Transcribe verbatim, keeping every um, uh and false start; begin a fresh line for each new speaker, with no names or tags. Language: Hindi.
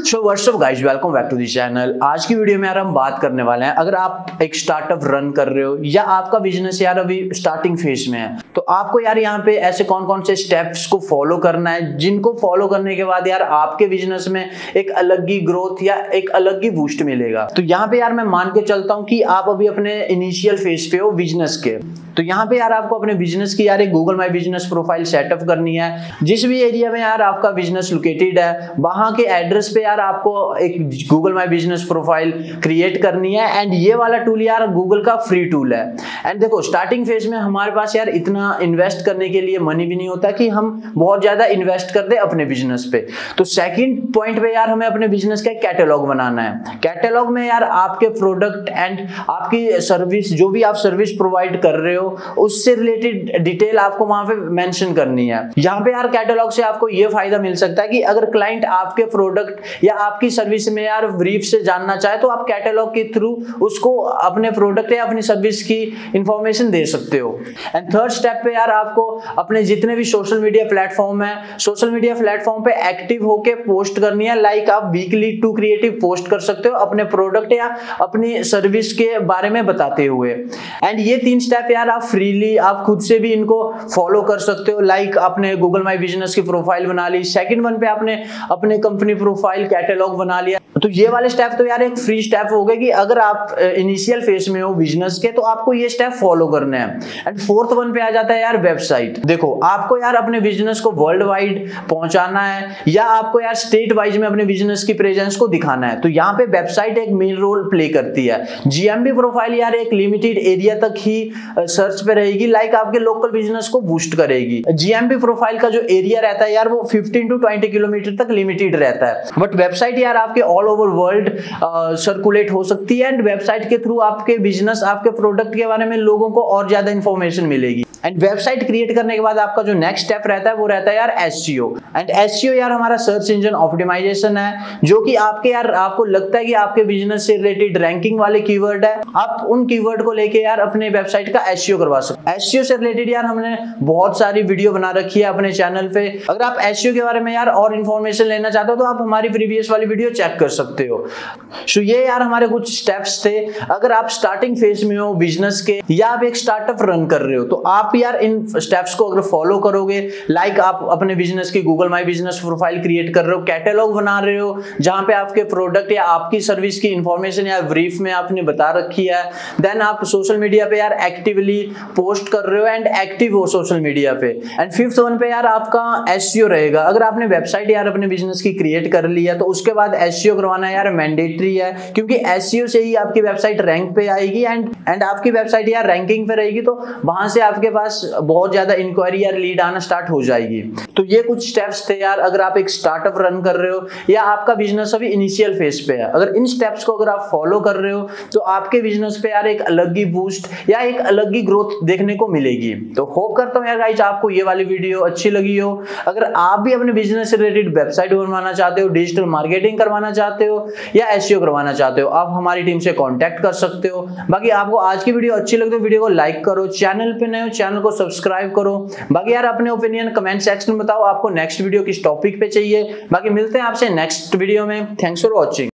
So what's up guys, welcome back to the channel. आज की वीडियो में यार हम बात करने वाले हैं, अगर आप एक स्टार्टअप रन कर रहे हो या आपका बिजनेस यार अभी स्टार्टिंग फेज में है, तो आपको यार यहाँ पे ऐसे कौन कौन से स्टेप्स को फॉलो करना है, जिनको फॉलो करने के बाद यार आपके बिजनेस में एक अलग ही ग्रोथ या एक अलग ही बूस्ट मिलेगा। तो यहाँ पे यार मैं मान के चलता हूँ कि आप अभी अपने इनिशियल फेज पे हो बिजनेस के, तो यहाँ पे यार आपको अपने बिजनेस की यार एक Google my business profile setup करनी है। जिस भी एरिया में यार आपका बिजनेस लोकेटेड है, वहां के एड्रेस पे यार आपको एक Google my business profile create करनी है। एंड ये वाला टूल यार गूगल का फ्री टूल है। एंड देखो, स्टार्टिंग फेज में हमारे पास यार इतना इन्वेस्ट करने के लिए मनी भी नहीं होता कि हम बहुत ज्यादा इन्वेस्ट कर दे अपने बिजनेस पे। तो सेकंड पॉइंट पे यार हमें अपने बिजनेस का कैटलॉग बनाना है। कैटलॉग में यार आपके प्रोडक्ट एंड आपकी सर्विस, जो भी आप सर्विस प्रोवाइड कर रहे हो, उससे रिलेटेड डिटेल आपको वहां पे मेंशन करनी है। यहाँ पे यार कैटलॉग से आपको ये फायदा मिल सकता है कि अगर क्लाइंट आपके प्रोडक्ट या आपकी सर्विस में यार ब्रीफ से जानना चाहे, तो आप कैटलॉग के थ्रू उसको अपने प्रोडक्ट या अपनी सर्विस की इंफॉर्मेशन दे सकते हो। एंड थर्ड स्टेप पे यार आपको अपने जितने भी सोशल मीडिया प्लेटफॉर्म है, सोशल मीडिया प्लेटफॉर्म पे एक्टिव होके पोस्ट करनी है। लाइक आप वीकली टू क्रिएटिव पोस्ट कर सकते हो अपने प्रोडक्ट या अपनी सर्विस के बारे में बताते हुए। एंड ये तीन स्टेप यार आप फ्रीली आप खुद से भी इनको फॉलो कर सकते हो। लाइक आपने गूगल माई बिजनेस की प्रोफाइल बना ली, सेकंड वन पे आपने अपने कंपनी प्रोफाइल कैटलॉग बना लिया। तो ये वाले स्टेप तो यार एक फ्री स्टेप हो गए कि अगर आप इनिशियल फेज में हो बिजनेस के, तो आपको ये स्टेप फॉलो करने हैं। एंड फोर्थ वन पे आ जाता है यार वेबसाइट। देखो, आपको यार अपने बिजनेस को वर्ल्ड वाइड पहुंचाना है या आपको यार स्टेट वाइज में अपने बिजनेस की प्रेजेंस को दिखाना है, तो यहाँ पे वेबसाइट एक मेन रोल प्ले करती है। जीएमबी प्रोफाइल यार एक लिमिटेड एरिया तक ही सर्च पे रहेगी, लाइक आपके लोकल बिजनेस को बूस्ट करेगी। जीएमबी प्रोफाइल का जो एरिया रहता है यार, वो फिफ्टीन टू ट्वेंटी किलोमीटर तक लिमिटेड रहता है। बट वेबसाइट यार आपके ऑल ओवर वर्ल्ड सर्कुलेट हो सकती है। एंड वेबसाइट के थ्रू आपके बिजनेस, आपके प्रोडक्ट के बारे में लोगों को और ज्यादा इंफॉर्मेशन मिलेगी। एंड वेबसाइट क्रिएट करने के बाद आपका जो नेक्स्ट स्टेप रहता है वो रहता है यार एसईओ। एंड एसईओ यार हमारा सर्च इंजन ऑप्टिमाइजेशन है, जो कि आपके यार आपको लगता है कि आपके बिजनेस से रिलेटेड रैंकिंग वाले कीवर्ड है, आप उन कीवर्ड को लेके यार अपने वेबसाइट का एसईओ करवा सकते हैं। एसईओ से रिलेटेड यार हमने बहुत सारी वीडियो बना रखी है अपने चैनल पे। अगर आप एसईओ के बारे में यार और इन्फॉर्मेशन लेना चाहते हो, तो आप हमारी प्रीवियस वाली वीडियो चेक कर सकते हो। सो ये यार हमारे कुछ स्टेप्स थे। अगर आप स्टार्टिंग फेज में हो बिजनेस के या आप एक स्टार्टअप रन कर रहे हो, तो आप यार इन स्टेप्स को अगर फॉलो करोगे, लाइक आप अपने बिजनेस की Google my business profile create कर रहे हो, कैटलॉग बना रहे हो जहां पे आपके प्रोडक्ट या आपकी सर्विस की इंफॉर्मेशन या ब्रीफ में आपने बता रखी है, देन आप सोशल मीडिया पे यार एक्टिवली पोस्ट कर रहे हो एंड एक्टिव हो सोशल मीडिया पे। एंड फिफ्थ वन पे यार आपका एसईओ रहेगा। अगर आपने वेबसाइट यार अपने बिजनेस की क्रिएट कर ली है, तो उसके बाद एसईओ करवाना यार मैंडेटरी है, क्योंकि एसईओ से ही आपकी वेबसाइट रैंक पे आएगी। एंड एंड आपकी वेबसाइट यार रैंकिंग पे रहेगी, तो वहां से आपके पास बहुत ज्यादा इंक्वायरी या लीड आना स्टार्ट हो जाएगी। तो ये कुछ स्टेप्स थे यार, अगर आप एक स्टार्टअप रन कर रहे हो या आपका बिजनेस अभी इनिशियल फेज पे है, अगर इन स्टेप्स को अगर आप फॉलो कर रहे हो, तो आपके बिजनेस पे यार एक अलग ही बूस्ट या एक अलग ही ग्रोथ देखने को मिलेगी। तो होप करता हूँ यार गाइस आपको ये वाली वीडियो अच्छी लगी हो। अगर आप भी अपने बिजनेस से रिलेटेड वेबसाइट बनवाना चाहते हो, डिजिटल मार्केटिंग करवाना चाहते हो या एसईओ करवाना चाहते हो, आप हमारी टीम से कांटेक्ट कर सकते हो। बाकी आपको आज की वीडियो अच्छी लगी तो वीडियो को लाइक करो, चैनल पे नए हो चैनल को सब्सक्राइब करो। बाकी यार अपने ओपिनियन कमेंट सेक्शन में बताओ आपको नेक्स्ट वीडियो किस टॉपिक पे चाहिए। बाकी मिलते हैं आपसे नेक्स्ट वीडियो में। Thanks for watching.